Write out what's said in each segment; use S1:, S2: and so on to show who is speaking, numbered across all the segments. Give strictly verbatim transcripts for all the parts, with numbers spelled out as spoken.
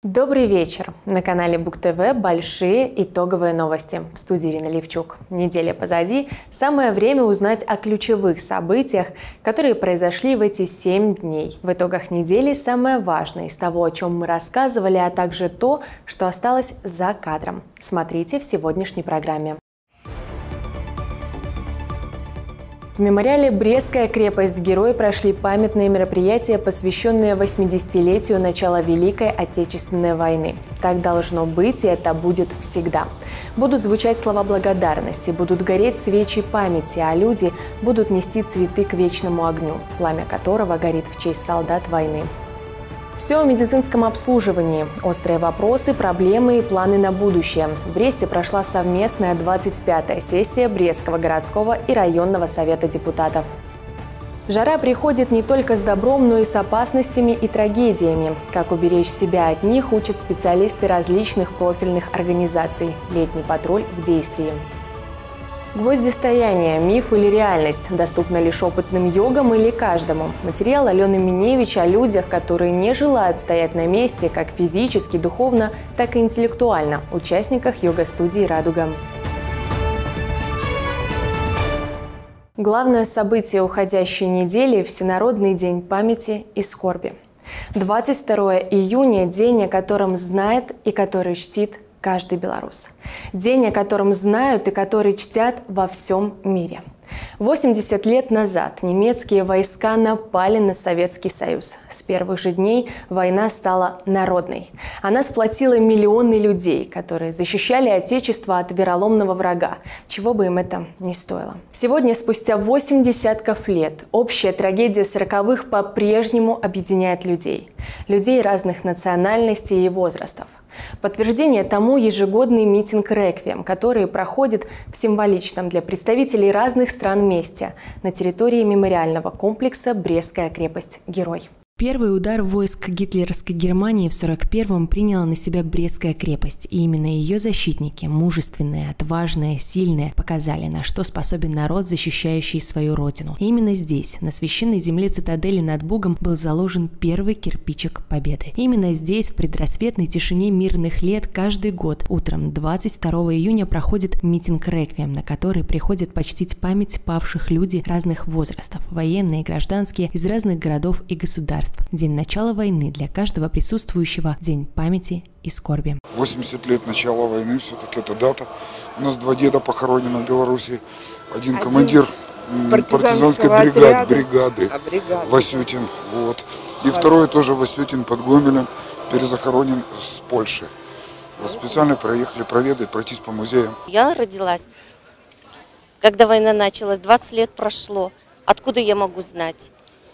S1: Добрый вечер! На канале Бук ТВ большие итоговые новости. В студии Ирина Левчук. Неделя позади. Самое время узнать о ключевых событиях, которые произошли в эти семь дней. В итогах недели самое важное из того, о чем мы рассказывали, а также то, что осталось за кадром. Смотрите в сегодняшней программе. В мемориале «Брестская крепость-герой» прошли памятные мероприятия, посвященные восьмидесятилетию начала Великой Отечественной войны. Так должно быть, и это будет всегда. Будут звучать слова благодарности, будут гореть свечи памяти, а люди будут нести цветы к вечному огню, пламя которого горит в честь солдат войны. Все о медицинском обслуживании, острые вопросы, проблемы и планы на будущее. В Бресте прошла совместная двадцать пятая сессия Брестского городского и районного совета депутатов. Жара приходит не только с добром, но и с опасностями и трагедиями. Как уберечь себя от них, учат специалисты различных профильных организаций. Летний патруль в действии. Гвоздистояние, миф или реальность, доступно лишь опытным йогам или каждому. Материал Алены Миневич о людях, которые не желают стоять на месте как физически, духовно, так и интеллектуально, участниках йога-студии «Радуга». Главное событие уходящей недели – Всенародный день памяти и скорби. двадцать второе июня – день, о котором знает и который чтит каждый белорус. День, о котором знают и который чтят во всем мире. восемьдесят лет назад немецкие войска напали на Советский Союз. С первых же дней война стала народной. Она сплотила миллионы людей, которые защищали Отечество от вероломного врага, чего бы им это ни стоило. Сегодня, спустя восемь десятков лет, общая трагедия сороковых по-прежнему объединяет людей. Людей разных национальностей и возрастов. Подтверждение тому ежегодный митинг «Реквием», который проходит в символичном для представителей разных стран месте на территории мемориального комплекса «Брестская крепость-герой».
S2: Первый удар войск гитлеровской Германии в сорок первом приняла на себя Брестская крепость, и именно ее защитники, мужественные, отважные, сильные, показали, на что способен народ, защищающий свою родину. И именно здесь, на священной земле цитадели над Бугом, был заложен первый кирпичик победы. И именно здесь, в предрассветной тишине мирных лет, каждый год утром двадцать второго июня проходит митинг «Реквием», на который приходят почтить память павших людей разных возрастов, военные, гражданские, из разных городов и государств. День начала войны для каждого присутствующего – день памяти и скорби.
S3: восемьдесят лет начала войны, все-таки это дата. У нас два деда похоронены в Беларуси. Один, Один командир партизанской бригады, бригады а бригада. Васютин. Вот. И Васютин. Второй тоже Васютин под Гомелем, перезахоронен с Польши. Вот специально проехали проведать, пройтись по музеям.
S4: Я родилась, когда война началась, двадцать лет прошло. Откуда я могу знать?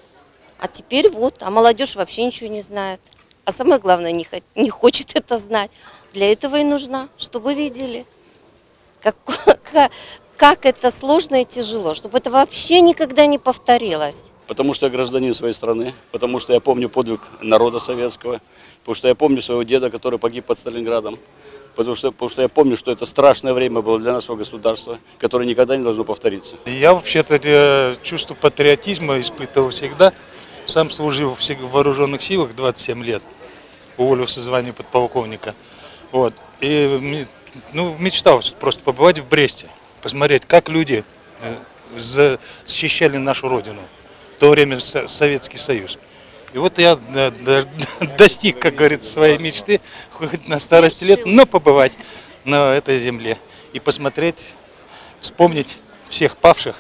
S4: А теперь вот, а молодежь вообще ничего не знает. А самое главное, не, не хочет это знать. Для этого и нужна, чтобы видели, как, как, как это сложно и тяжело, чтобы это вообще никогда не повторилось.
S5: Потому что я гражданин своей страны, потому что я помню подвиг народа советского, потому что я помню своего деда, который погиб под Сталинградом, потому что, потому что я помню, что это страшное время было для нашего государства, которое никогда не должно повториться.
S6: Я вообще-то чувство патриотизма испытывал всегда. Сам служил в вооруженных силах двадцать семь лет, уволился в звании подполковника. Вот. И ну, мечтал просто побывать в Бресте, посмотреть, как люди защищали нашу родину. В то время Советский Союз. И вот я достиг, как говорится, своей мечты, хоть на старости лет, но побывать на этой земле и посмотреть, вспомнить всех павших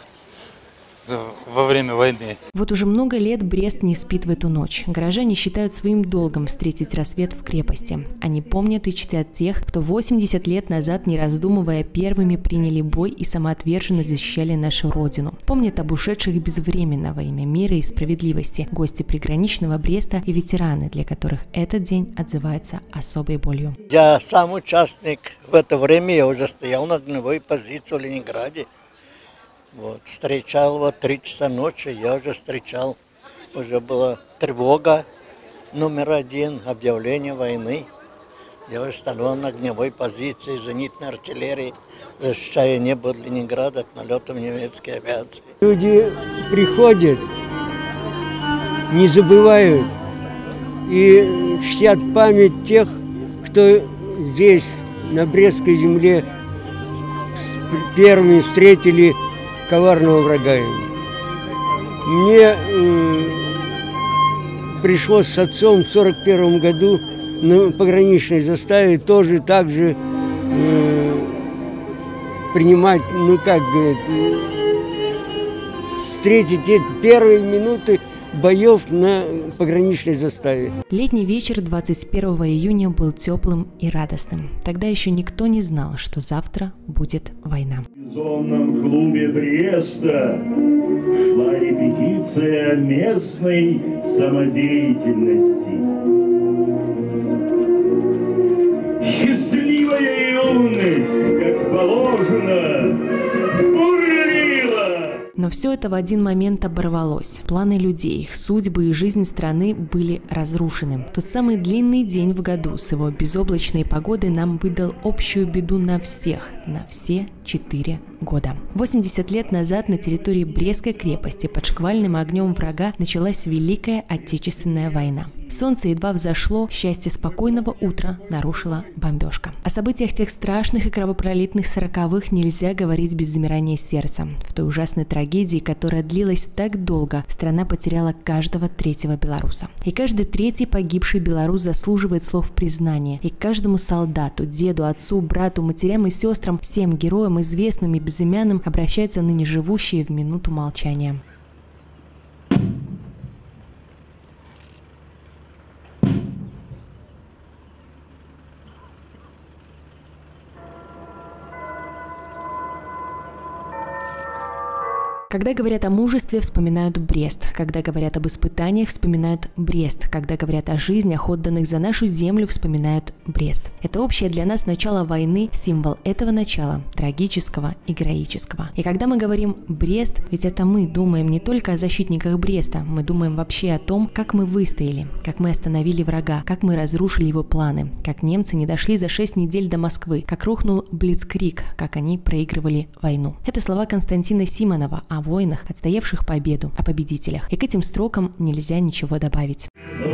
S6: во время войны.
S2: Вот уже много лет Брест не спит в эту ночь. Горожане считают своим долгом встретить рассвет в крепости. Они помнят и чтят тех, кто восемьдесят лет назад, не раздумывая, первыми приняли бой и самоотверженно защищали нашу родину. Помнят об ушедших безвременно во имя мира и справедливости, гости приграничного Бреста и ветераны, для которых этот день отзывается особой болью.
S7: Я сам участник. В это время я уже стоял на огневой позиции в Ленинграде. Вот, встречал вот три часа ночи, я уже встречал, уже была тревога номер один, объявление войны. Я уже стоял на огневой позиции зенитной артиллерии, защищая небо Ленинграда от налетов немецкой авиации.
S8: Люди приходят, не забывают и чтят память тех, что здесь, на Брестской земле, первыми встретили коварного врага. Мне э, пришлось с отцом в сорок первом году на пограничной заставе тоже так же э, принимать, ну как говорят, э, встретить эти первые минуты боев на пограничной заставе.
S2: Летний вечер двадцать первого июня был теплым и радостным. Тогда еще никто не знал, что завтра будет война.
S9: В зонном клубе Бреста шла репетиция местной самодеятельности. Счастливая юность, как положено, бурлила.
S2: Но все это в один момент оборвалось. Планы людей, их судьбы и жизнь страны были разрушены. Тот самый длинный день в году с его безоблачной погодой нам выдал общую беду на всех, на все четыре года. восемьдесят лет назад на территории Брестской крепости под шквальным огнем врага началась Великая Отечественная война. Солнце едва взошло, счастье спокойного утра нарушила бомбежка. О событиях тех страшных и кровопролитных сороковых нельзя говорить без замирания сердца. В той ужасной трагедии, которая длилась так долго, страна потеряла каждого третьего белоруса. И каждый третий погибший белорус заслуживает слов признания. И каждому солдату, деду, отцу, брату, матерям и сестрам, всем героям, известным и безымянным, обращаются ныне живущие в минуту молчания. Когда говорят о мужестве, вспоминают Брест. Когда говорят об испытаниях, вспоминают Брест. Когда говорят о жизнях, отданных за нашу землю, вспоминают Брест. Это общее для нас начало войны, символ этого начала, трагического и героического. И когда мы говорим «Брест», ведь это мы думаем не только о защитниках Бреста, мы думаем вообще о том, как мы выстояли, как мы остановили врага, как мы разрушили его планы, как немцы не дошли за шесть недель до Москвы, как рухнул Блицкриг, как они проигрывали войну. Это слова Константина Симонова о войнах, отстоявших победу, о победителях. И к этим строкам нельзя ничего добавить.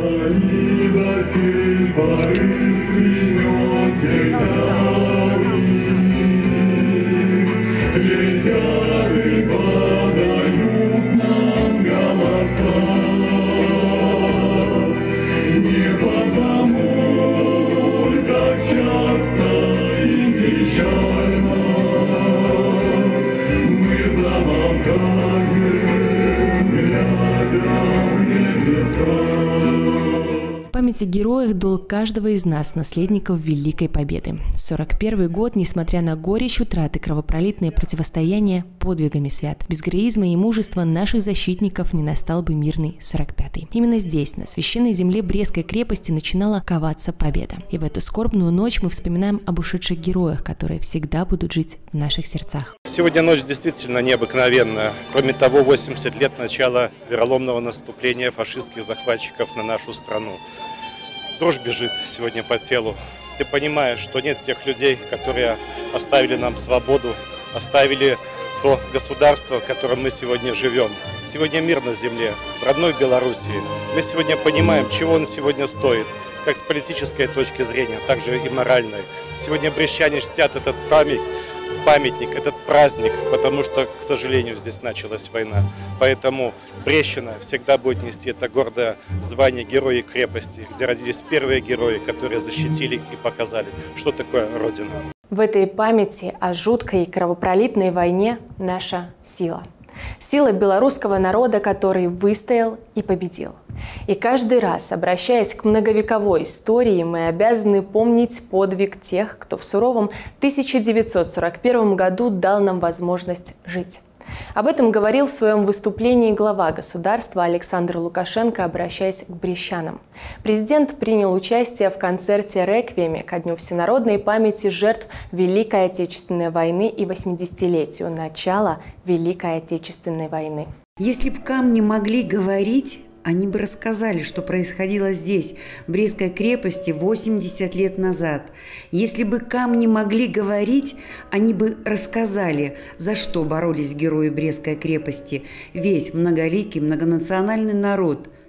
S2: Память о героях – долг каждого из нас, наследников Великой Победы. сорок первый год, несмотря на горечь утраты, кровопролитное противостояние, подвигами свят. Без героизма и мужества наших защитников не настал бы мирный сорок пятый. Именно здесь, на священной земле Брестской крепости, начинала коваться победа. И в эту скорбную ночь мы вспоминаем об ушедших героях, которые всегда будут жить в наших сердцах.
S10: Сегодня ночь действительно необыкновенная. Кроме того, восемьдесят лет начала вероломного наступления фашистских захватчиков на нашу страну. Дрожь бежит сегодня по телу. Ты понимаешь, что нет тех людей, которые оставили нам свободу, оставили то государство, в котором мы сегодня живем. Сегодня мир на земле, в родной Белоруссии. Мы сегодня понимаем, чего он сегодня стоит, как с политической точки зрения, так же и моральной. Сегодня брестчане чтят этот память, памятник, этот праздник, потому что, к сожалению, здесь началась война. Поэтому Брестщина всегда будет нести это гордое звание Героя крепости, где родились первые герои, которые защитили и показали, что такое Родина.
S1: В этой памяти о жуткой и кровопролитной войне наша сила. Сила белорусского народа, который выстоял и победил. И каждый раз, обращаясь к многовековой истории, мы обязаны помнить подвиг тех, кто в суровом тысяча девятьсот сорок первом году дал нам возможность жить. Об этом говорил в своем выступлении глава государства Александр Лукашенко, обращаясь к брестчанам. Президент принял участие в концерте «Реквиеме» ко Дню всенародной памяти жертв Великой Отечественной войны и восьмидесятилетию начала Великой Отечественной войны.
S11: Если бы камни могли говорить, они бы рассказали, что происходило здесь, в Брестской крепости, восемьдесят лет назад. Если бы камни могли говорить, они бы рассказали, за что боролись герои Брестской крепости, весь многоликий, многонациональный народ.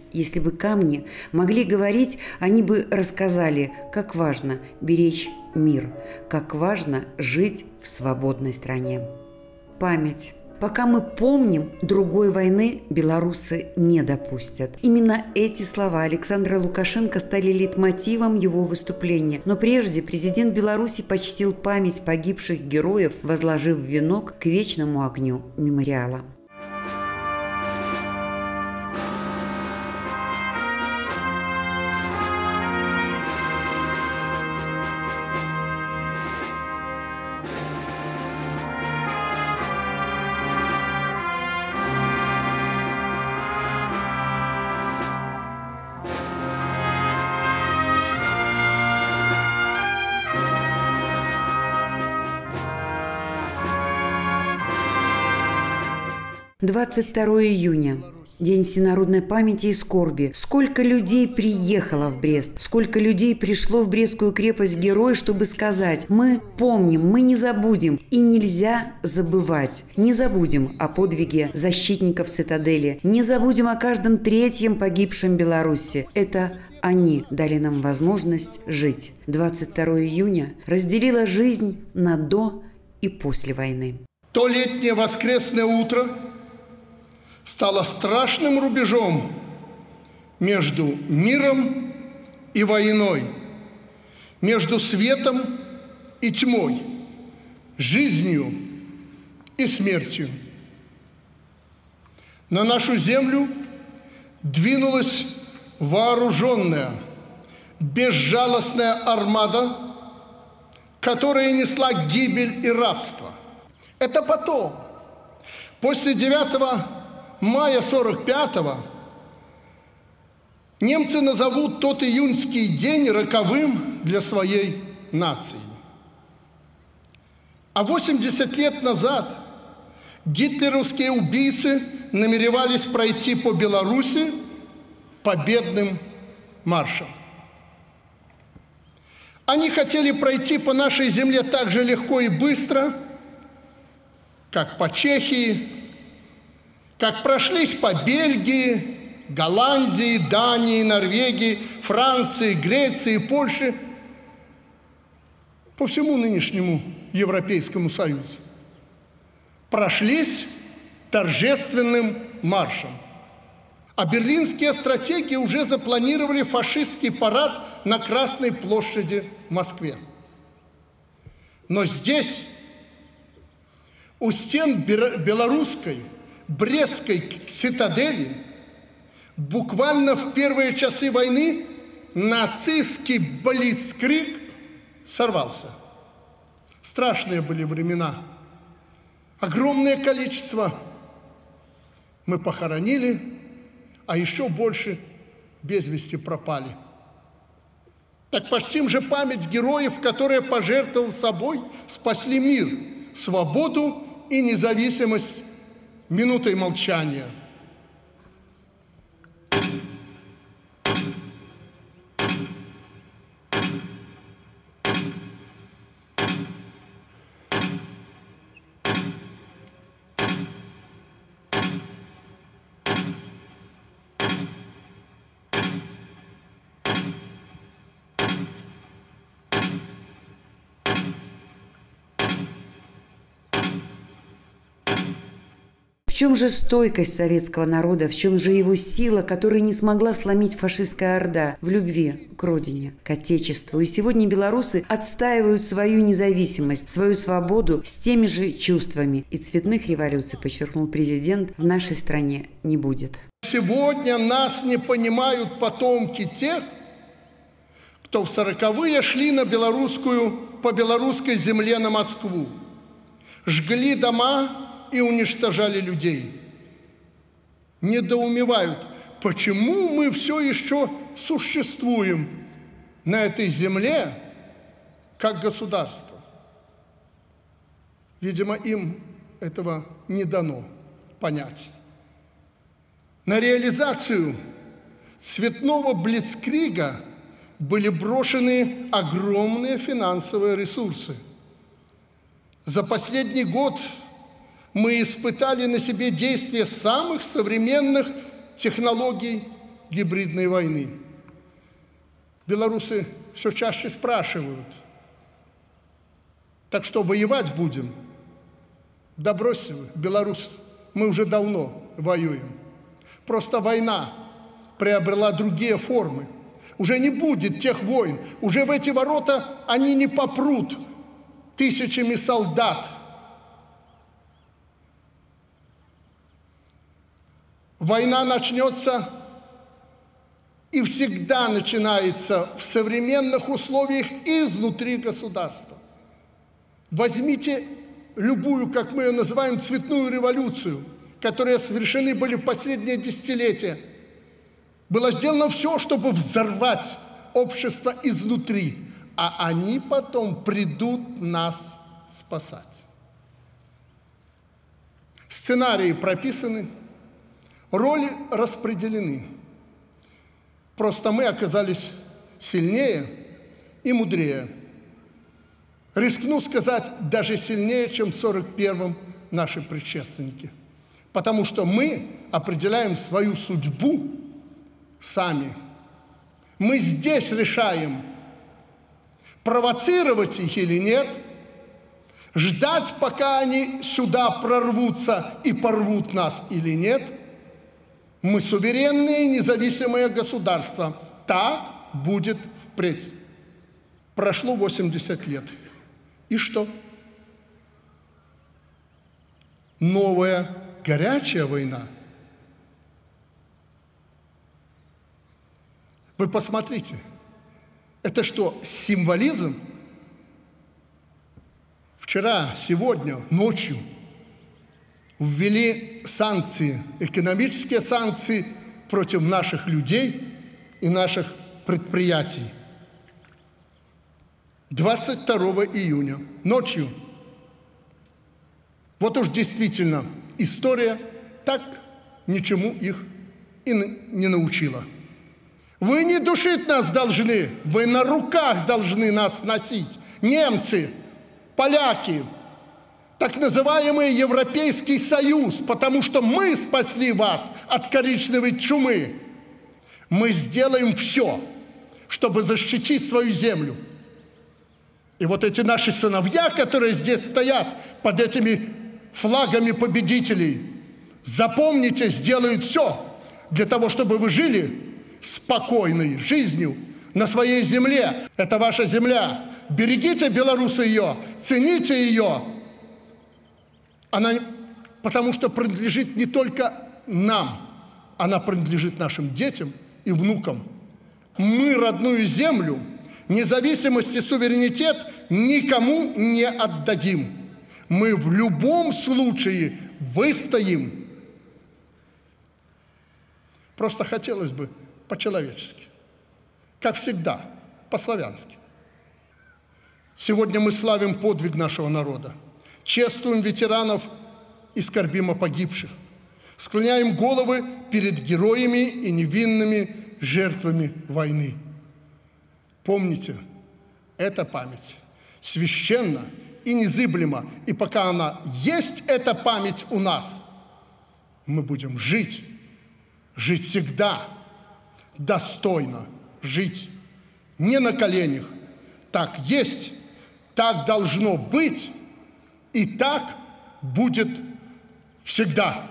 S11: Если бы камни могли говорить, они бы рассказали, как важно беречь мир, как важно жить в свободной стране. Память. Пока мы помним, другой войны белорусы не допустят. Именно эти слова Александра Лукашенко стали лейтмотивом его выступления. Но прежде президент Беларуси почтил память погибших героев, возложив венок к вечному огню мемориала. двадцать второе июня. День всенародной памяти и скорби. Сколько людей приехало в Брест, сколько людей пришло в Брестскую крепость-герой, чтобы сказать: мы помним, мы не забудем, и нельзя забывать. Не забудем о подвиге защитников цитадели, не забудем о каждом третьем погибшем Беларуси. Это они дали нам возможность жить. двадцать второе июня разделило жизнь на до и после войны.
S12: То летнее воскресное утро стало страшным рубежом между миром и войной, между светом и тьмой, жизнью и смертью. На нашу землю двинулась вооруженная, безжалостная армада, которая несла гибель и рабство. Это потом, после девятого мая сорок пятого, немцы назовут тот июньский день роковым для своей нации. А восемьдесят лет назад гитлеровские убийцы намеревались пройти по Беларуси победным маршем. Они хотели пройти по нашей земле так же легко и быстро, как по Чехии, как прошлись по Бельгии, Голландии, Дании, Норвегии, Франции, Греции, Польше, по всему нынешнему Европейскому Союзу. Прошлись торжественным маршем. А берлинские стратеги уже запланировали фашистский парад на Красной площади в Москве. Но здесь, у стен белорусской, Брестской цитадели, буквально в первые часы войны нацистский блицкриг сорвался. Страшные были времена. Огромное количество мы похоронили, а еще больше без вести пропали. Так почтим же память героев, которые, пожертвовав собой, спасли мир, свободу и независимость минутой молчания.
S11: В чем же стойкость советского народа, в чем же его сила, которую не смогла сломить фашистская орда? В любви к родине, к отечеству. И сегодня белорусы отстаивают свою независимость, свою свободу с теми же чувствами. И цветных революций, подчеркнул президент, в нашей стране не будет.
S12: Сегодня нас не понимают потомки тех, кто в сороковые шли на белорусскую, по белорусской земле на Москву, жгли дома и уничтожали людей. Недоумевают, почему мы все еще существуем на этой земле как государство. Видимо, им этого не дано понять. На реализацию цветного блицкрига были брошены огромные финансовые ресурсы. За последний год мы испытали на себе действие самых современных технологий гибридной войны. Белорусы все чаще спрашивают: так что, воевать будем? Да бросьте вы, белорусы, мы уже давно воюем. Просто война приобрела другие формы. Уже не будет тех войн. Уже в эти ворота они не попрут тысячами солдат. Война начнется и всегда начинается в современных условиях изнутри государства. Возьмите любую, как мы ее называем, цветную революцию, которые совершены были в последние десятилетия. Было сделано все, чтобы взорвать общество изнутри, а они потом придут нас спасать. Сценарии прописаны, роли распределены. Просто мы оказались сильнее и мудрее. Рискну сказать, даже сильнее, чем в сорок первом наши предшественники. Потому что мы определяем свою судьбу сами. Мы здесь решаем, провоцировать их или нет, ждать, пока они сюда прорвутся и порвут нас или нет. Мы суверенные независимые государства. Так будет впредь. Прошло восемьдесят лет. И что? Новая горячая война. Вы посмотрите, это что, символизм? Вчера, сегодня, ночью ввели санкции, экономические санкции против наших людей и наших предприятий. двадцать второго июня, ночью. Вот уж действительно история так ничему их и не научила. Вы не душить нас должны, вы на руках должны нас носить. Немцы, поляки, так называемый Европейский Союз, потому что мы спасли вас от коричневой чумы. Мы сделаем все, чтобы защитить свою землю. И вот эти наши сыновья, которые здесь стоят под этими флагами победителей, запомните, сделают все для того, чтобы вы жили спокойной жизнью на своей земле. Это ваша земля. Берегите, белорусы, ее, цените ее. Она, потому что принадлежит не только нам, она принадлежит нашим детям и внукам. Мы родную землю, независимость и суверенитет никому не отдадим. Мы в любом случае выстоим. Просто хотелось бы по-человечески, как всегда, по-славянски. Сегодня мы славим подвиг нашего народа, чествуем ветеранов и скорбим о погибших, склоняем головы перед героями и невинными жертвами войны. Помните, эта память священна и незыблема, и пока она есть, эта память у нас, мы будем жить, жить всегда, достойно жить, не на коленях. Так есть, так должно быть, и так будет всегда.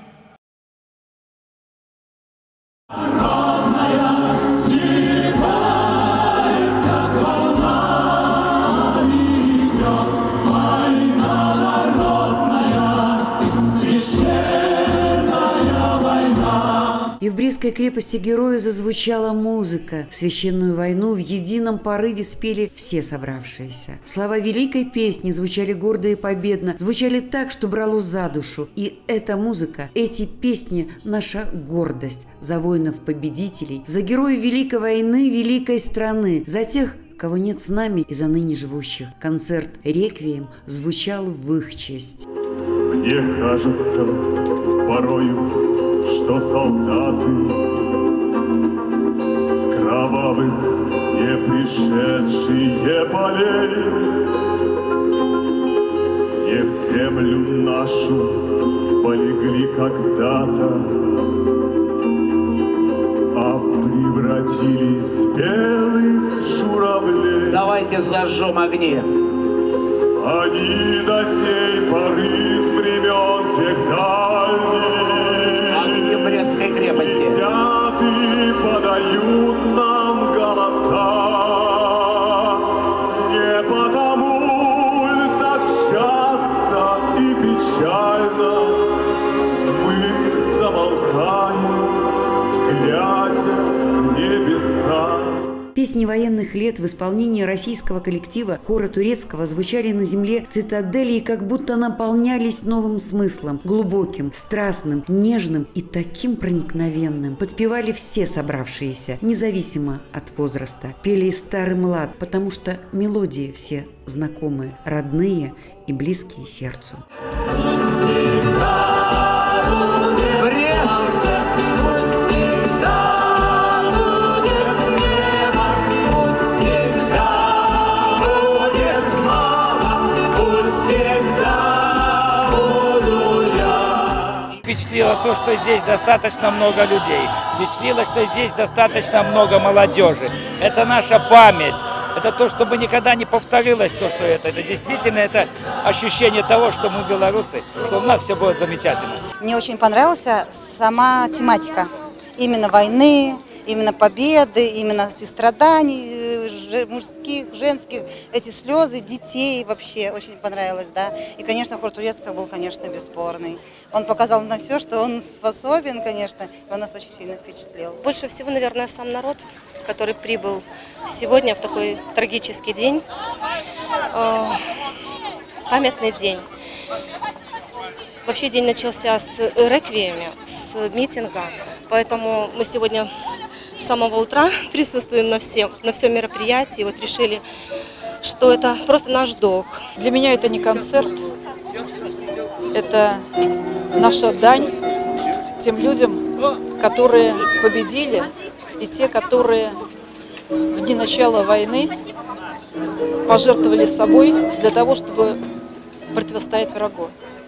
S11: И в Брестской крепости героя зазвучала музыка. Священную войну в едином порыве спели все собравшиеся. Слова великой песни звучали гордо и победно, звучали так, что брало за душу. И эта музыка, эти песни – наша гордость за воинов-победителей, за героев Великой войны, великой страны, за тех, кого нет с нами и за ныне живущих. Концерт «Реквием» звучал в их честь.
S9: Мне кажется порою, что солдаты с кровавых не пришедшие полей не в землю нашу полегли когда-то, а превратились в белых журавлей.
S13: Давайте зажжем огни.
S9: Они до сей поры с времен тех дальних.
S13: Огни Брестской крепости.
S9: Летят и подают нам голоса. Не потому ли так часто и печально мы замолкаем, глядя в небеса.
S11: Песни военных лет в исполнении российского коллектива хора турецкого звучали на земле цитадели и как будто наполнялись новым смыслом, глубоким, страстным, нежным и таким проникновенным. Подпевали все собравшиеся, независимо от возраста. Пели и стар, и млад, потому что мелодии все знакомые, родные и близкие сердцу.
S14: Впечатлило то, что здесь достаточно много людей. Впечатлило, что здесь достаточно много молодежи. Это наша память. Это то, чтобы никогда не повторилось то, что это. Это действительно это ощущение того, что мы белорусы, что у нас все будет замечательно.
S15: Мне очень понравилась сама тематика. Именно войны, именно победы, именно эти страданий мужских, женских, эти слезы детей вообще очень понравилось, да. И, конечно, хор турецкого был, конечно, бесспорный. Он показал на все, что он способен, конечно, и он нас очень сильно впечатлил.
S16: Больше всего, наверное, сам народ, который прибыл сегодня в такой трагический день, э, памятный день. Вообще день начался с реквиема, с митинга, поэтому мы сегодня с самого утра присутствуем на всем, на всем мероприятии. Вот решили, что это просто наш долг.
S17: Для меня это не концерт, это наша дань тем людям, которые победили, и те, которые в дни начала войны пожертвовали собой для того, чтобы противостоять врагу.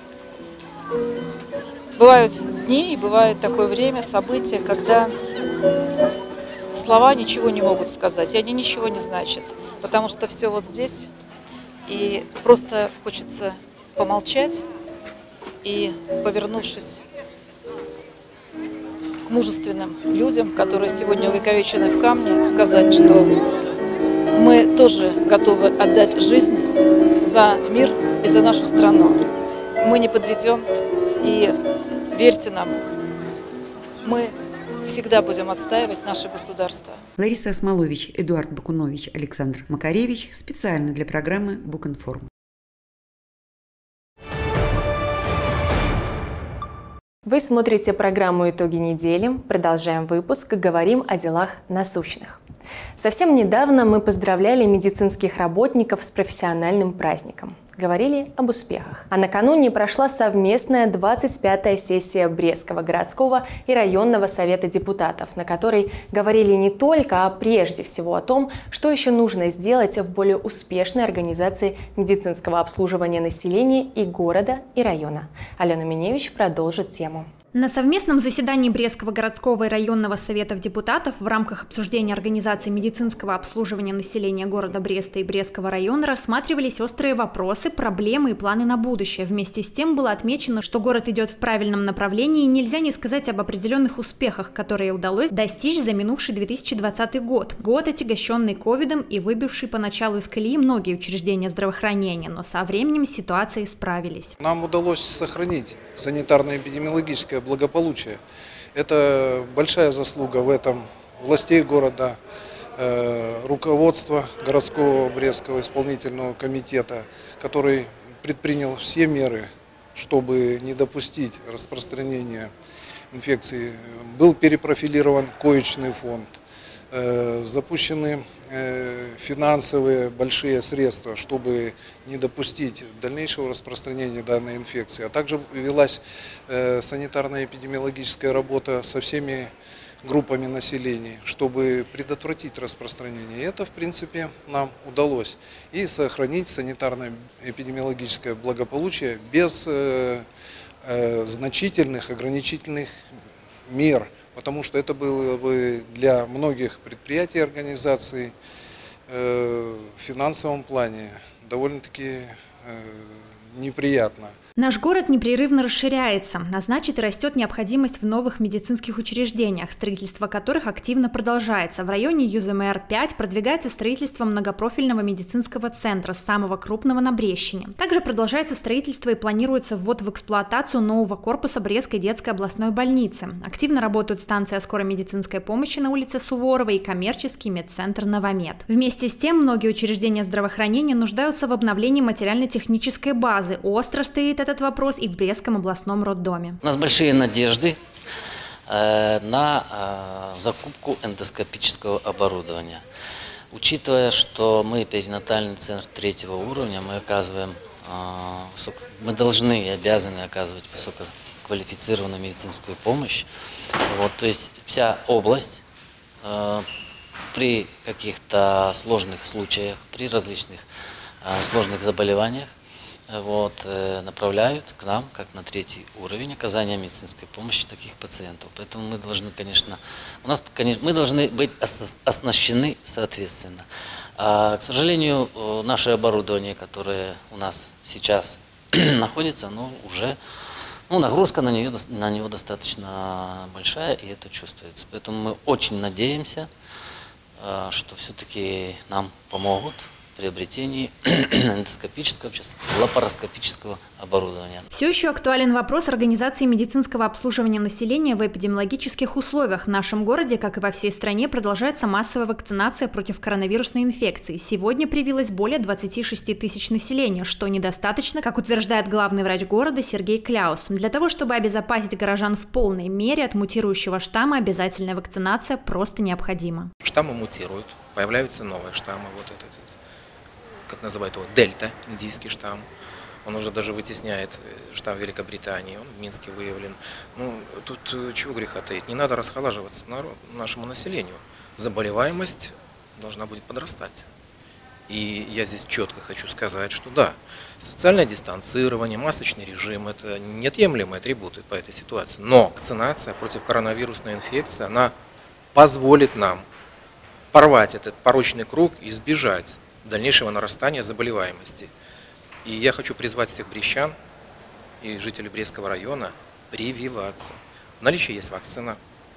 S17: Бывают дни и бывает такое время, события, когда слова ничего не могут сказать, и они ничего не значат, потому что все вот здесь, и просто хочется помолчать и, повернувшись к мужественным людям, которые сегодня увековечены в камне, сказать, что мы тоже готовы отдать жизнь за мир и за нашу страну. Мы не подведем, и верьте нам, мы всегда будем отстаивать наше государство.
S11: Лариса Осмолович, Эдуард Бакунович, Александр Макаревич. Специально для программы «Букинформ».
S1: Вы смотрите программу «Итоги недели». Продолжаем выпуск и говорим о делах насущных. Совсем недавно мы поздравляли медицинских работников с профессиональным праздником. Говорили об успехах. А накануне прошла совместная двадцать пятая сессия Брестского городского и районного совета депутатов, на которой говорили не только, а прежде всего о том, что еще нужно сделать в более успешной организации медицинского обслуживания населения и города, и района. Алена Миневич продолжит тему.
S18: На совместном заседании Брестского городского и районного советов депутатов в рамках обсуждения организации медицинского обслуживания населения города Бреста и Брестского района рассматривались острые вопросы, проблемы и планы на будущее. Вместе с тем было отмечено, что город идет в правильном направлении, и нельзя не сказать об определенных успехах, которые удалось достичь за минувший две тысячи двадцатый год. Год, отягощенный ковидом и выбивший поначалу из колеи многие учреждения здравоохранения, но со временем с ситуацией справились.
S19: Нам удалось сохранить санитарно-эпидемиологическое благополучие. Это большая заслуга в этом властей города, э, руководства городского Брестского исполнительного комитета, который предпринял все меры, чтобы не допустить распространения инфекции. Был перепрофилирован коечный фонд, э, запущены э, финансовые большие средства, чтобы не допустить дальнейшего распространения данной инфекции. А также велась э, санитарно-эпидемиологическая работа со всеми группами населения, чтобы предотвратить распространение. И это, в принципе, нам удалось. И сохранить санитарно-эпидемиологическое благополучие без э, э, значительных ограничительных мер потому что это было бы для многих предприятий и организаций э, в финансовом плане довольно-таки э, неприятно.
S18: Наш город непрерывно расширяется, а значит и растет необходимость в новых медицинских учреждениях, строительство которых активно продолжается. В районе Ю Зэ Эм Эр пять продвигается строительство многопрофильного медицинского центра, самого крупного на Брестщине. Также продолжается строительство и планируется ввод в эксплуатацию нового корпуса Брестской детской областной больницы. Активно работают станция скорой медицинской помощи на улице Суворова и коммерческий медцентр «Новомед». Вместе с тем, многие учреждения здравоохранения нуждаются в обновлении материально-технической базы. Остро стоит этот вопрос и в Брестском областном роддоме.
S20: У нас большие надежды э, на э, закупку эндоскопического оборудования. Учитывая, что мы перинатальный центр третьего уровня, мы оказываем, э, высоко, мы должны и обязаны оказывать высококвалифицированную медицинскую помощь. Вот, то есть вся область э, при каких-то сложных случаях, при различных э, сложных заболеваниях, Вот, э, направляют к нам, как на третий уровень оказания медицинской помощи таких пациентов. Поэтому мы должны, конечно, у нас, конечно, мы должны быть оснащены соответственно. А, к сожалению, наше оборудование, которое у нас сейчас находится, оно уже, ну, нагрузка на, нее, на него достаточно большая, и это чувствуется. Поэтому мы очень надеемся, что все-таки нам помогут приобретении эндоскопического, лапароскопического оборудования.
S18: Все еще актуален вопрос организации медицинского обслуживания населения в эпидемиологических условиях. В нашем городе, как и во всей стране, продолжается массовая вакцинация против коронавирусной инфекции. Сегодня привилось более двадцати шести тысяч населения, что недостаточно, как утверждает главный врач города Сергей Кляус. Для того, чтобы обезопасить горожан в полной мере от мутирующего штамма, обязательная вакцинация просто необходима.
S21: Штаммы мутируют, появляются новые штаммы, вот этот, как называют его, дельта, индийский штамм. Он уже даже вытесняет штамм Великобритании, он в Минске выявлен. Ну, тут чего греха таить, не надо расхолаживаться народ, нашему населению. Заболеваемость должна будет подрастать. И я здесь четко хочу сказать, что да, социальное дистанцирование, масочный режим – это неотъемлемые атрибуты по этой ситуации. Но вакцинация против коронавирусной инфекции, она позволит нам порвать этот порочный круг и избежать дальнейшего нарастания заболеваемости. И я хочу призвать всех брестчан и жителей Брестского района прививаться. В наличии есть вакцина,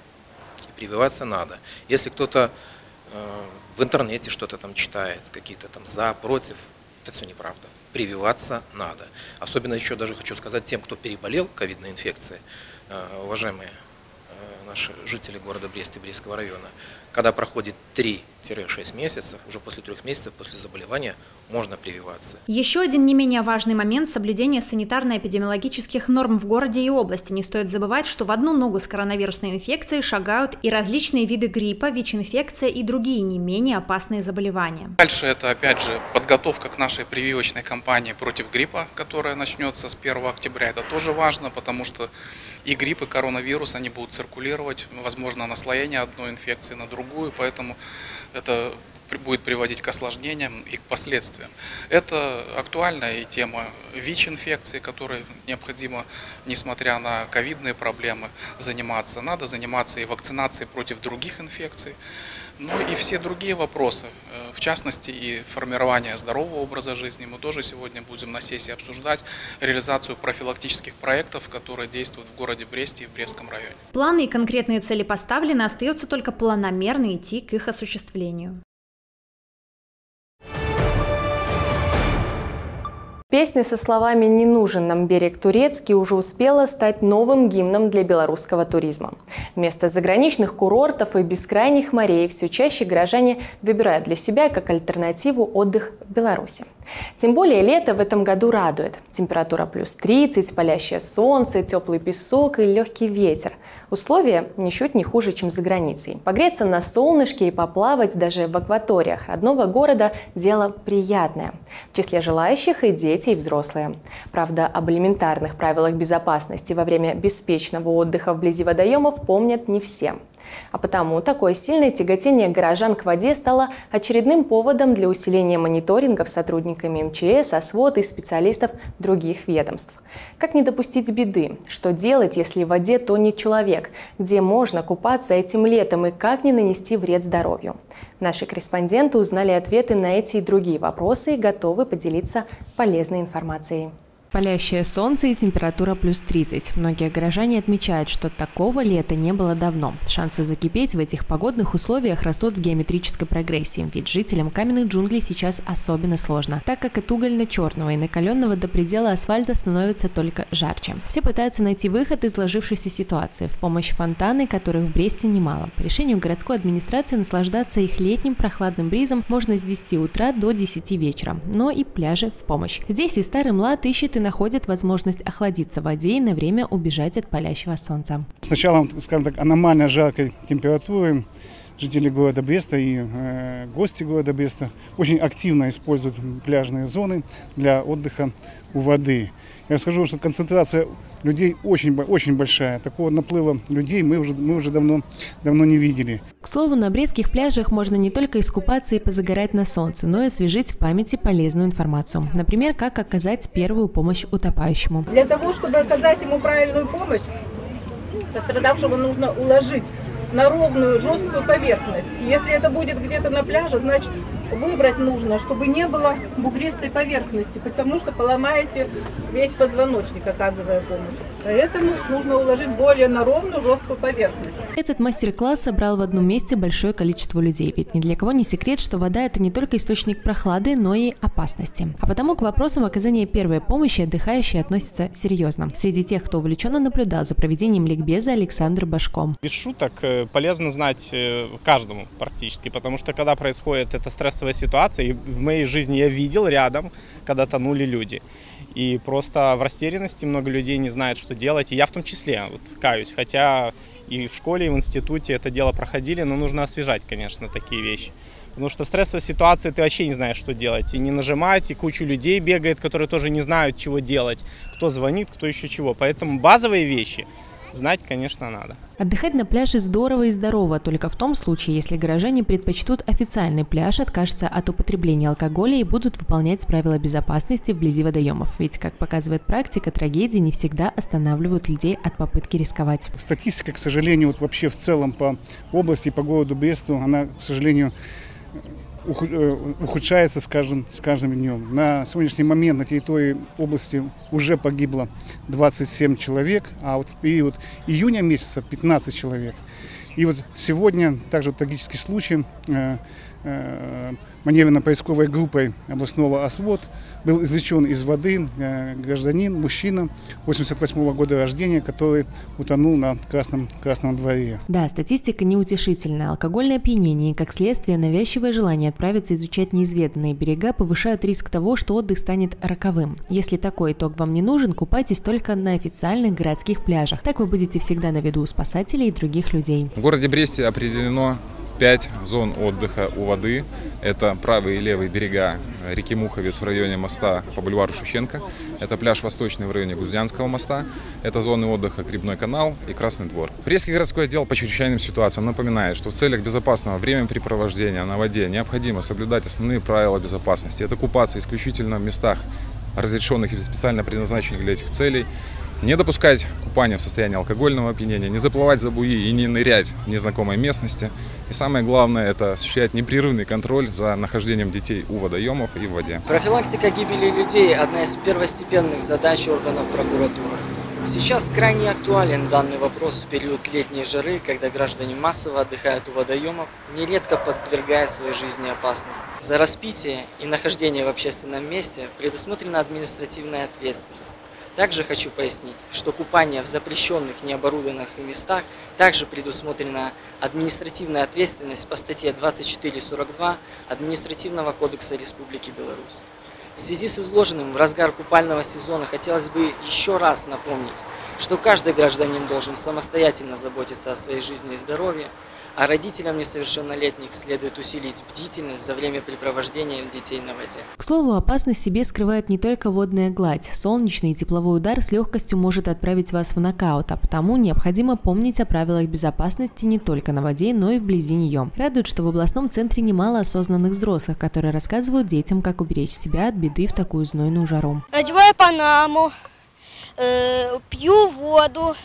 S21: и прививаться надо. Если кто-то э, в интернете что-то там читает, какие-то там за, против, это все неправда. Прививаться надо. Особенно еще даже хочу сказать тем, кто переболел ковидной инфекцией, э, уважаемые э, наши жители города Бреста и Брестского района, когда проходит три-шесть месяцев, уже после трех месяцев после заболевания можно прививаться.
S18: Еще один не менее важный момент – соблюдение санитарно-эпидемиологических норм в городе и области. Не стоит забывать, что в одну ногу с коронавирусной инфекцией шагают и различные виды гриппа, ВИЧ-инфекция и другие не менее опасные заболевания.
S22: Дальше это опять же подготовка к нашей прививочной кампании против гриппа, которая начнется с первого октября. Это тоже важно, потому что и грипп, и коронавирус, они будут циркулировать, возможно, наслоение одной инфекции на другую, поэтому это будет приводить к осложнениям и к последствиям. Это актуальная и тема ВИЧ-инфекции, которой необходимо, несмотря на ковидные проблемы, заниматься. Надо заниматься и вакцинацией против других инфекций. Ну и все другие вопросы, в частности и формирование здорового образа жизни. Мы тоже сегодня будем на сессии обсуждать реализацию профилактических проектов, которые действуют в городе Бресте и в Брестском районе.
S18: Планы и конкретные цели поставлены, остается только планомерно идти к их осуществлению.
S1: Песня со словами «Не нужен нам берег турецкий» уже успела стать новым гимном для белорусского туризма. Вместо заграничных курортов и бескрайних морей все чаще горожане выбирают для себя как альтернативу отдых в Беларуси. Тем более лето в этом году радует. Температура плюс тридцать, палящее солнце, теплый песок и легкий ветер. Условия ничуть не хуже, чем за границей. Погреться на солнышке и поплавать даже в акваториях родного города – дело приятное. В числе желающих и дети, и взрослые. Правда, об элементарных правилах безопасности во время беспечного отдыха вблизи водоемов помнят не все. А потому такое сильное тяготение горожан к воде стало очередным поводом для усиления мониторингов сотрудниками эм че эс, ОСВОД и специалистов других ведомств. Как не допустить беды? Что делать, если в воде тонет человек? Где можно купаться этим летом и как не нанести вред здоровью? Наши корреспонденты узнали ответы на эти и другие вопросы и готовы поделиться полезной информацией.
S2: Палящее солнце и температура плюс тридцать. Многие горожане отмечают, что такого лета не было давно. Шансы закипеть в этих погодных условиях растут в геометрической прогрессии, ведь жителям каменных джунглей сейчас особенно сложно, так как от угольно-черного и накаленного до предела асфальта становится только жарче. Все пытаются найти выход из сложившейся ситуации, в помощь фонтаны, которых в Бресте немало. По решению городской администрации наслаждаться их летним прохладным бризом можно с десяти утра до десяти вечера, но и пляжи в помощь. Здесь и старый млад ищет и находят возможность охладиться в воде и на время убежать от палящего солнца.
S3: С началом, скажем так, аномально жаркой температуры жители города Бреста и э, гости города Бреста очень активно используют пляжные зоны для отдыха у воды. Я скажу, что концентрация людей очень, очень большая. Такого наплыва людей мы уже, мы уже давно, давно не видели.
S2: К слову, на брестских пляжах можно не только искупаться и позагорать на солнце, но и освежить в памяти полезную информацию. Например, как оказать первую помощь утопающему.
S4: Для того, чтобы оказать ему правильную помощь, пострадавшего нужно уложить на ровную, жесткую поверхность. И если это будет где-то на пляже, значит выбрать нужно, чтобы не было бугристой поверхности, потому что поломаете весь позвоночник, оказывая помощь. Поэтому нужно уложить более на ровную, жесткую поверхность.
S2: Этот мастер-класс собрал в одном месте большое количество людей, ведь ни для кого не секрет, что вода – это не только источник прохлады, но и опасности. А потому к вопросам оказания первой помощи отдыхающие относятся серьезно. Среди тех, кто увлеченно наблюдал за проведением ликбеза, Александр Башко.
S23: Без шуток полезно знать каждому практически, потому что когда происходит эта стрессовая ситуация, и в моей жизни я видел рядом, когда тонули люди. И просто в растерянности много людей не знают, что делать. И я в том числе, вот, каюсь. Хотя и в школе, и в институте это дело проходили, но нужно освежать, конечно, такие вещи. Потому что в стрессовой ситуации ты вообще не знаешь, что делать. И не нажимать, и кучу людей бегает, которые тоже не знают, чего делать. Кто звонит, кто еще чего. Поэтому базовые вещи знать, конечно, надо.
S2: Отдыхать на пляже здорово и здорово, только в том случае, если горожане предпочтут официальный пляж, откажутся от употребления алкоголя и будут выполнять правила безопасности вблизи водоемов. Ведь, как показывает практика, трагедии не всегда останавливают людей от попытки рисковать.
S3: Статистика, к сожалению, вот вообще в целом по области, по городу Бресту, она, к сожалению, ухудшается с каждым, с каждым днем. На сегодняшний момент на территории области уже погибло двадцать семь человек, а вот в период июня месяца пятнадцать человек. И вот сегодня также вот трагический случай. Э, э, маневренно-поисковой группой областного ОСВОД был извлечен из воды э, гражданин, мужчина восемьдесят восьмого года рождения, который утонул на Красном, Красном дворе.
S2: Да, статистика неутешительная. Алкогольное опьянение и, как следствие, навязчивое желание отправиться изучать неизведанные берега повышают риск того, что отдых станет роковым. Если такой итог вам не нужен, купайтесь только на официальных городских пляжах. Так вы будете всегда на виду у спасателей и других людей.
S24: В городе Бресте определено пять зон отдыха у воды. Это правый и левый берега реки Муховец в районе моста по бульвару Шевченко. Это пляж Восточный в районе Гуздянского моста. Это зоны отдыха Грибной канал и Красный двор. Брестский городской отдел по чрезвычайным ситуациям напоминает, что в целях безопасного времяпрепровождения на воде необходимо соблюдать основные правила безопасности. Это купаться исключительно в местах, разрешенных и специально предназначенных для этих целей. Не допускать купания в состоянии алкогольного опьянения, не заплывать за буи и не нырять в незнакомой местности. И самое главное – это осуществлять непрерывный контроль за нахождением детей у водоемов и в воде.
S25: Профилактика гибели людей – одна из первостепенных задач органов прокуратуры. Сейчас крайне актуален данный вопрос в период летней жары, когда граждане массово отдыхают у водоемов, нередко подвергая своей жизни опасности. За распитие и нахождение в общественном месте предусмотрена административная ответственность. Также хочу пояснить, что купание в запрещенных необорудованных местах также предусмотрена административная ответственность по статье двадцать четыре сорок два Административного кодекса Республики Беларусь. В связи с изложенным в разгар купального сезона хотелось бы еще раз напомнить, что каждый гражданин должен самостоятельно заботиться о своей жизни и здоровье, А родителям несовершеннолетних следует усилить бдительность за время препровождения детей на воде.
S2: К слову, опасность в себе скрывает не только водная гладь. Солнечный и тепловой удар с легкостью может отправить вас в нокаут, а потому необходимо помнить о правилах безопасности не только на воде, но и вблизи нее. Радует, что в областном центре немало осознанных взрослых, которые рассказывают детям, как уберечь себя от беды в такую знойную жару.
S5: Надеваю панаму, э, пью воду,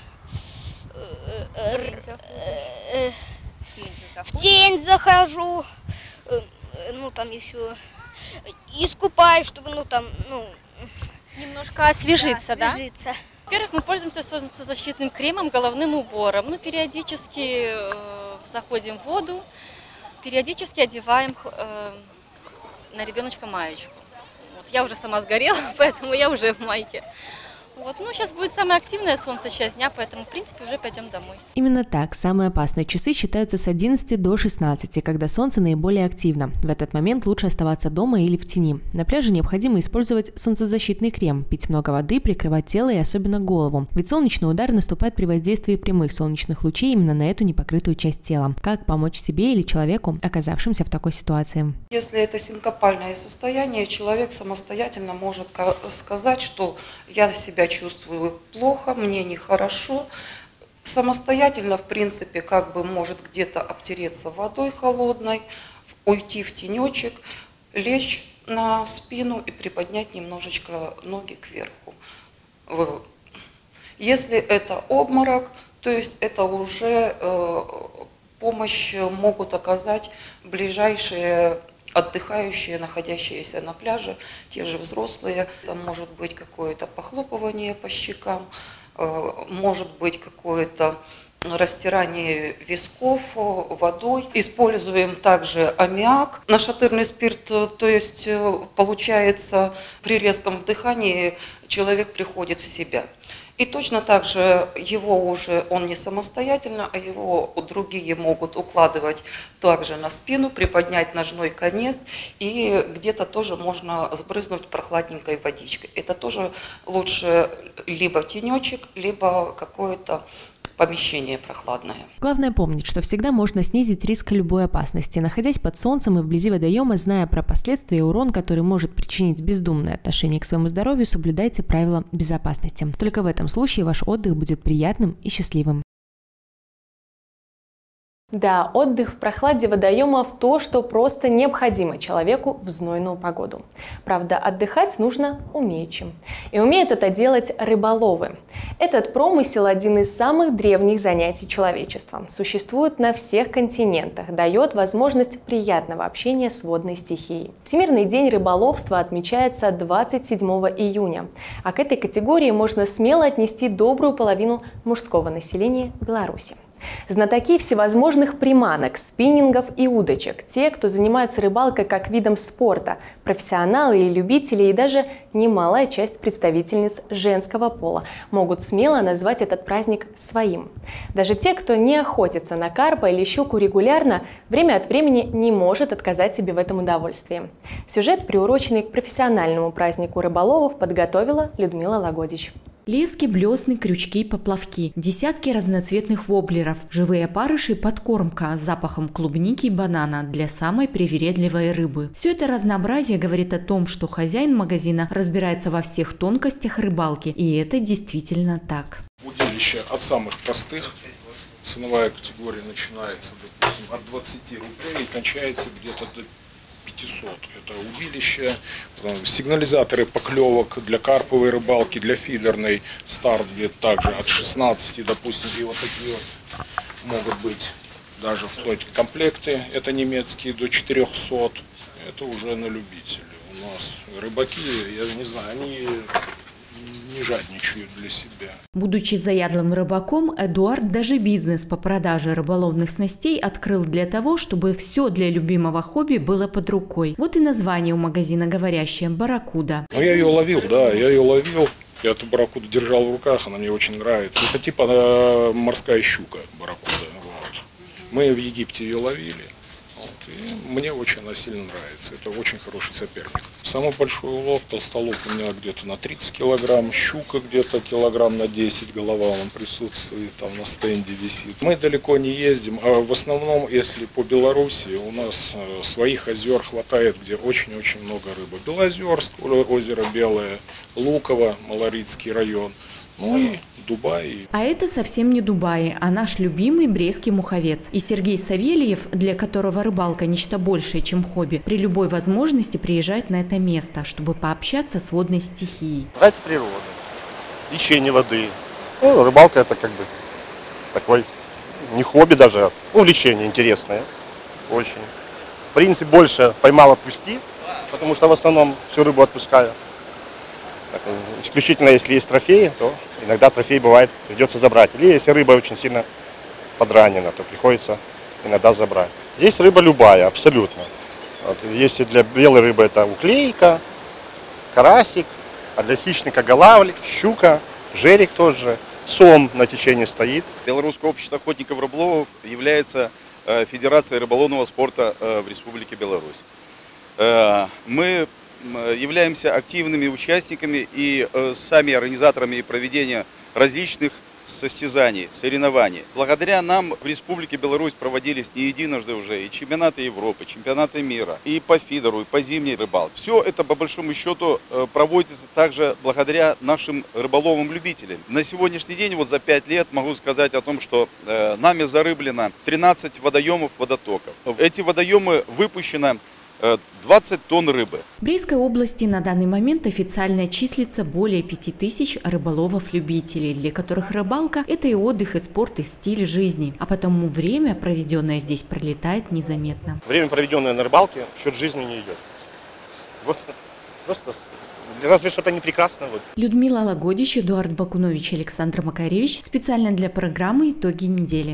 S5: э, э, в тень захожу, э, ну там еще искупаюсь, чтобы ну там ну
S6: немножко освежиться, да?
S5: Освежиться.
S6: Во-первых, мы пользуемся солнцезащитным кремом, головным убором. Ну, периодически э, заходим в воду, периодически одеваем э, на ребеночка маечку. Вот, я уже сама сгорела, поэтому я уже в майке. Вот, ну, сейчас будет самое активное солнце, часть дня, поэтому, в принципе, уже пойдем домой.
S2: Именно так. Самые опасные часы считаются с одиннадцати до шестнадцати, когда солнце наиболее активно. В этот момент лучше оставаться дома или в тени. На пляже необходимо использовать солнцезащитный крем, пить много воды, прикрывать тело и особенно голову. Ведь солнечный удар наступает при воздействии прямых солнечных лучей именно на эту непокрытую часть тела. Как помочь себе или человеку, оказавшимся в такой ситуации?
S7: Если это синкопальное состояние, человек самостоятельно может сказать, что я себя чувствую плохо, мне нехорошо. Самостоятельно, в принципе, как бы может где-то обтереться водой холодной, уйти в тенечек, лечь на спину и приподнять немножечко ноги кверху. Если это обморок, то есть это уже э, помощь могут оказать ближайшие отдыхающие, находящиеся на пляже, те же взрослые. Это может быть какое-то похлопывание по щекам, может быть какое-то растирание висков водой. Используем также аммиак, нашатырный спирт, то есть получается при резком вдыхании человек приходит в себя. И точно так же его уже, он не самостоятельно, а его другие могут укладывать также на спину, приподнять ножной конец, и где-то тоже можно сбрызнуть прохладненькой водичкой. Это тоже лучше либо тенечек, либо какое-то помещение прохладное.
S2: Главное помнить, что всегда можно снизить риск любой опасности. Находясь под солнцем и вблизи водоема, зная про последствия и урон, который может причинить бездумное отношение к своему здоровью, соблюдайте правила безопасности. Только в этом случае ваш отдых будет приятным и счастливым.
S1: Да, отдых в прохладе водоемов – то, что просто необходимо человеку в знойную погоду. Правда, отдыхать нужно умеючим. И умеют это делать рыболовы. Этот промысел – один из самых древних занятий человечества. Существует на всех континентах, дает возможность приятного общения с водной стихией. Всемирный день рыболовства отмечается двадцать седьмого июня. А к этой категории можно смело отнести добрую половину мужского населения Беларуси. Знатоки всевозможных приманок, спиннингов и удочек, те, кто занимается рыбалкой как видом спорта, профессионалы и любители, и даже немалая часть представительниц женского пола могут смело назвать этот праздник своим. Даже те, кто не охотится на карпа или щуку регулярно, время от времени не может отказать себе в этом удовольствии. Сюжет, приуроченный к профессиональному празднику рыболовов, подготовила Людмила Лагодич.
S8: Лески, блесны, крючки, поплавки, десятки разноцветных воблеров, живые опарыши, подкормка с запахом клубники и банана для самой привередливой рыбы. Все это разнообразие говорит о том, что хозяин магазина разбирается во всех тонкостях рыбалки, и это действительно так.
S10: Удилище от самых простых, ценовая категория начинается, допустим, от двадцати рублей и кончается где-то до пятисот. Это удилище, сигнализаторы поклевок для карповой рыбалки, для фидерной, старт где-то также от шестнадцати, допустим, и вот такие вот могут быть даже вплоть комплекты, это немецкие, до четырёхсот, это уже на любителя. У нас рыбаки, я не знаю, они не жадничают для себя.
S8: Будучи заядлым рыбаком, Эдуард даже бизнес по продаже рыболовных снастей открыл для того, чтобы все для любимого хобби было под рукой. Вот и название у магазина говорящее – «Барракуда».
S10: Ну, я ее ловил, да, я ее ловил. Я эту барракуду держал в руках, она мне очень нравится. Это типа э, морская щука, барракуда. Вот. Мы в Египте ее ловили. Вот. И мне очень она сильно нравится. Это очень хороший соперник. Самый большой улов толстолоб у меня где-то на тридцать килограмм, щука где-то килограмм на десять, голова он присутствует, там на стенде висит. Мы далеко не ездим, а в основном, если по Беларуси, у нас своих озер хватает, где очень-очень много рыбы. Белозерск, озеро Белое, Луково, Малорицкий район, ну и Дубай.
S8: А это совсем не Дубай, а наш любимый брестский Муховец. И Сергей Савельев, для которого рыбалка нечто большее, чем хобби, при любой возможности приезжает на это место, чтобы пообщаться с водной стихией.
S9: Нравится природа, течение воды. Ну, рыбалка это как бы такой не хобби даже, а увлечение интересное. Очень. В принципе, больше поймал, отпусти, потому что в основном всю рыбу отпускаю. Так, исключительно если есть трофеи, то иногда трофей бывает, придется забрать. Или если рыба очень сильно подранена, то приходится иногда забрать. Здесь рыба любая, абсолютно. Вот, если для белой рыбы это уклейка, карасик, а для хищника голавлик, щука, жерик тот же, сом на течении стоит.
S12: Белорусское общество охотников-рыболовов является э, федерацией рыболовного спорта э, в Республике Беларусь. Э, мы являемся активными участниками и э, сами организаторами проведения различных состязаний, соревнований. Благодаря нам в Республике Беларусь проводились не единожды уже и чемпионаты Европы, чемпионаты мира, и по фидеру, и по зимней рыбалке. Все это по большому счету э, проводится также благодаря нашим рыболовным любителям. На сегодняшний день, вот за пять лет, могу сказать о том, что э, нами зарыблено тринадцать водоемов, водотоков. Эти водоемы выпущено двадцать тонн рыбы.
S8: В Брестской области на данный момент официально числится более пяти тысяч рыболовов-любителей, для которых рыбалка – это и отдых, и спорт, и стиль жизни. А потому время, проведенное здесь, пролетает незаметно.
S9: Время, проведенное на рыбалке, в счет жизни не идет. Вот просто разве что это не прекрасно. Вот.
S8: Людмила Лагодич, Эдуард Бакунович, Александр Макаревич. Специально для программы «Итоги недели».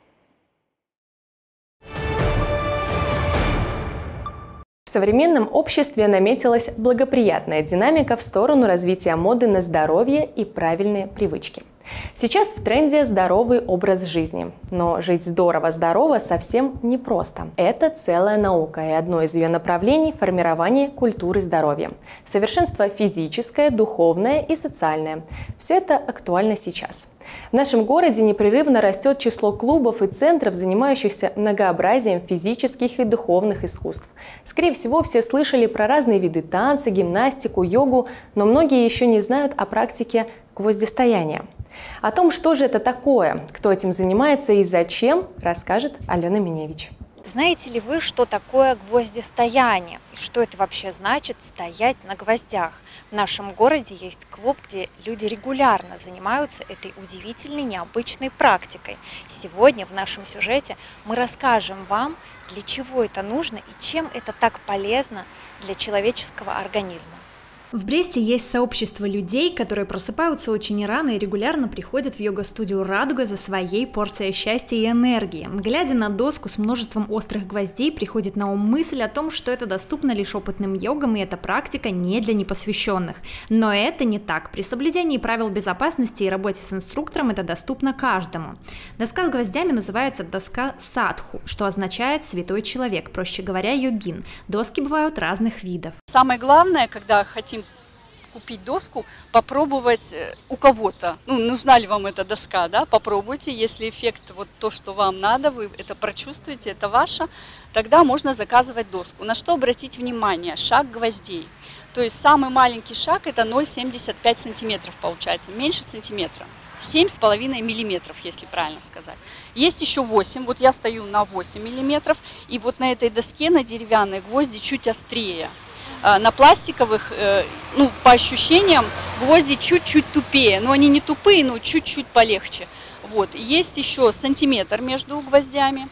S1: В современном обществе наметилась благоприятная динамика в сторону развития моды на здоровье и правильные привычки. Сейчас в тренде здоровый образ жизни. Но жить здорово-здорово совсем непросто. Это целая наука, и одно из ее направлений – формирование культуры здоровья. Совершенство физическое, духовное и социальное. Все это актуально сейчас. В нашем городе непрерывно растет число клубов и центров, занимающихся многообразием физических и духовных искусств. Скорее всего, все слышали про разные виды танца, гимнастику, йогу, но многие еще не знают о практике гвоздистояния. О том, что же это такое, кто этим занимается и зачем, расскажет Алена Миневич.
S13: Знаете ли вы, что такое гвоздистояние? И что это вообще значит стоять на гвоздях? В нашем городе есть клуб, где люди регулярно занимаются этой удивительной, необычной практикой. Сегодня в нашем сюжете мы расскажем вам, для чего это нужно и чем это так полезно для человеческого организма.
S18: В Бресте есть сообщество людей, которые просыпаются очень рано и регулярно приходят в йога-студию «Радуга» за своей порцией счастья и энергии. Глядя на доску с множеством острых гвоздей, приходит на ум мысль о том, что это доступно лишь опытным йогам, и эта практика не для непосвященных. Но это не так. При соблюдении правил безопасности и работе с инструктором это доступно каждому. Доска с гвоздями называется доска садху, что означает «святой человек», проще говоря, йогин. Доски бывают разных видов.
S14: Самое главное, когда хотим купить доску, попробовать у кого-то, ну, нужна ли вам эта доска, да, попробуйте, если эффект вот то, что вам надо, вы это прочувствуете, это ваше, тогда можно заказывать доску. На что обратить внимание? Шаг гвоздей. То есть самый маленький шаг это ноль целых семьдесят пять сантиметров получается, меньше сантиметра. семь с половиной миллиметров, если правильно сказать. Есть еще восемь, вот я стою на восемь миллиметров, и вот на этой доске, на деревянной, гвозди чуть острее. На пластиковых, ну, по ощущениям, гвозди чуть-чуть тупее, но они не тупые, но чуть-чуть полегче. Вот. Есть еще сантиметр между гвоздями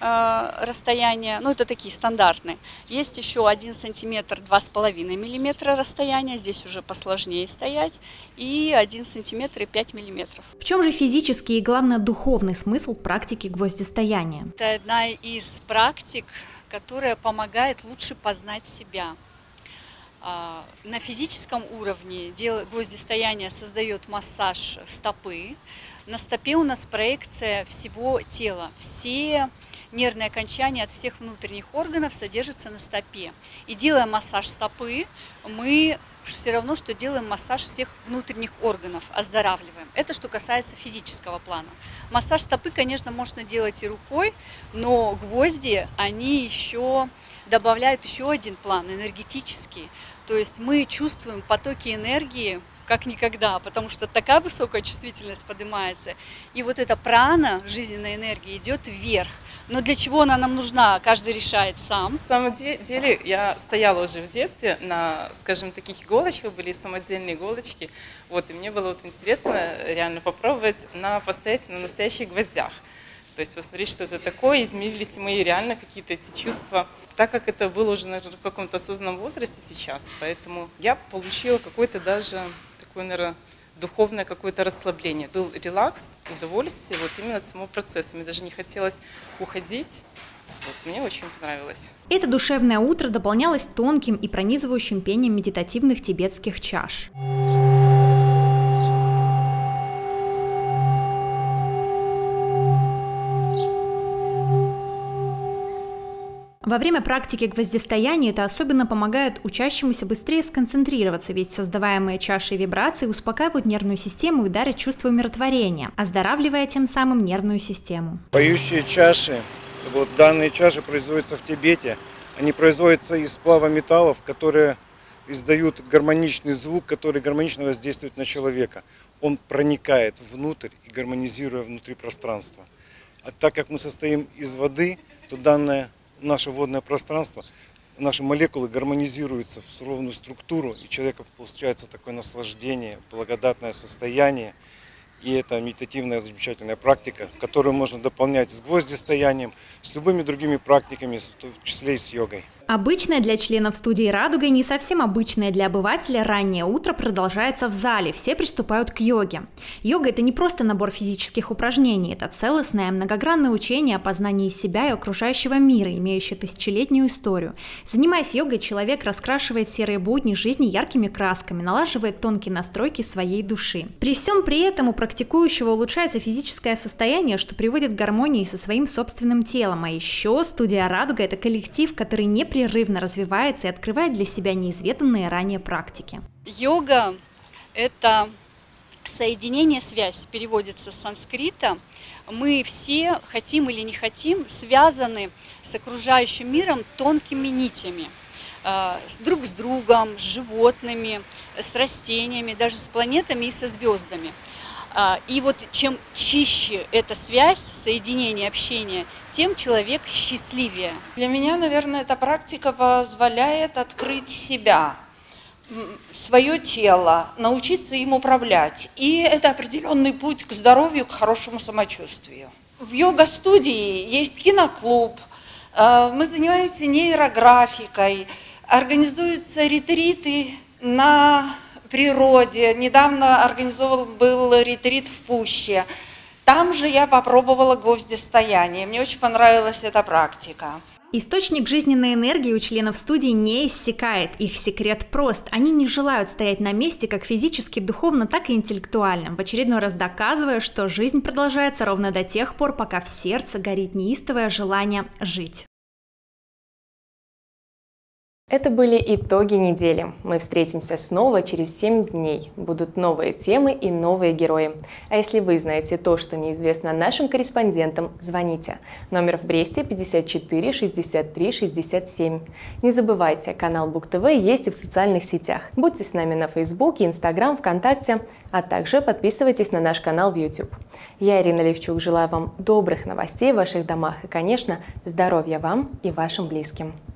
S14: расстояние, ну, это такие стандартные. Есть еще один сантиметр, два с половиной миллиметра расстояния, здесь уже посложнее стоять, и один сантиметр и пять миллиметров.
S18: В чем же физический и, главное, духовный смысл практики гвоздистояния?
S14: Это одна из практик, которая помогает лучше познать себя. На физическом уровне гвоздистояние создает массаж стопы, На стопе у нас проекция всего тела. Все нервные окончания от всех внутренних органов содержатся на стопе. И делая массаж стопы, мы все равно, что делаем массаж всех внутренних органов, оздоравливаем. Это что касается физического плана. Массаж стопы, конечно, можно делать и рукой, но гвозди, они еще добавляют еще один план, энергетический. То есть мы чувствуем потоки энергии как никогда, потому что такая высокая чувствительность поднимается. И вот эта прана, жизненная энергия, идет вверх. Но для чего она нам нужна, каждый решает сам.
S11: На самом деле я стояла уже в детстве на, скажем, таких иголочках, были самодельные иголочки. Вот, и мне было вот интересно реально попробовать на, постоять на настоящих гвоздях. То есть посмотреть, что это такое, изменились мои реально какие-то эти чувства. Так как это было уже, наверное, в каком-то осознанном возрасте сейчас, поэтому я получила какой-то даже, такое, наверное, духовное какое-то расслабление. Был релакс, удовольствие, вот именно самого процесса. Мне даже не хотелось уходить. Вот, мне очень понравилось.
S18: Это душевное утро дополнялось тонким и пронизывающим пением медитативных тибетских чаш. Во время практики гвоздистояния это особенно помогает учащемуся быстрее сконцентрироваться, ведь создаваемые чаши и вибрации успокаивают нервную систему и дарят чувство умиротворения, оздоравливая тем самым нервную систему.
S15: Поющие чаши, вот данные чаши производятся в Тибете, они производятся из сплава металлов, которые издают гармоничный звук, который гармонично воздействует на человека. Он проникает внутрь и гармонизируя внутри пространства. А так как мы состоим из воды, то данное наше водное пространство, наши молекулы гармонизируются в ровную структуру, и у человека получается такое наслаждение, благодатное состояние. И это медитативная замечательная практика, которую можно дополнять с гвоздистоянием, с любыми другими практиками, в том числе и с йогой.
S18: Обычное для членов студии «Радуга» и не совсем обычное для обывателя раннее утро продолжается в зале, все приступают к йоге. Йога – это не просто набор физических упражнений, это целостное, многогранное учение о познании себя и окружающего мира, имеющее тысячелетнюю историю. Занимаясь йогой, человек раскрашивает серые будни жизни яркими красками, налаживает тонкие настройки своей души. При всем при этом у практикующего улучшается физическое состояние, что приводит к гармонии со своим собственным телом. А еще студия «Радуга» – это коллектив, который не непрерывно развивается и открывает для себя неизведанные ранее практики.
S14: Йога – это соединение, связь, переводится с санскрита. Мы все, хотим или не хотим, связаны с окружающим миром тонкими нитями. Друг с другом, с животными, с растениями, даже с планетами и со звездами. И вот чем чище эта связь, соединение, общение, тем человек счастливее.
S16: Для меня, наверное, эта практика позволяет открыть себя, свое тело, научиться им управлять. И это определенный путь к здоровью, к хорошему самочувствию. В йога-студии есть киноклуб, мы занимаемся нейрографикой, организуются ретриты на природе. Недавно организован был ретрит в Пуще. Там же я попробовала гвоздистояние. Мне очень понравилась эта практика.
S18: Источник жизненной энергии у членов студии не иссякает. Их секрет прост. Они не желают стоять на месте как физически, духовно, так и интеллектуально, в очередной раз доказывая, что жизнь продолжается ровно до тех пор, пока в сердце горит неистовое желание жить.
S1: Это были итоги недели. Мы встретимся снова через семь дней. Будут новые темы и новые герои. А если вы знаете то, что неизвестно нашим корреспондентам, звоните. Номер в Бресте пятьдесят четыре шестьдесят три шестьдесят семь. Не забывайте, канал БугТВ есть и в социальных сетях. Будьте с нами на Фейсбуке, Инстаграм, ВКонтакте, а также подписывайтесь на наш канал в YouTube. Я, Ирина Левчук, желаю вам добрых новостей в ваших домах и, конечно, здоровья вам и вашим близким.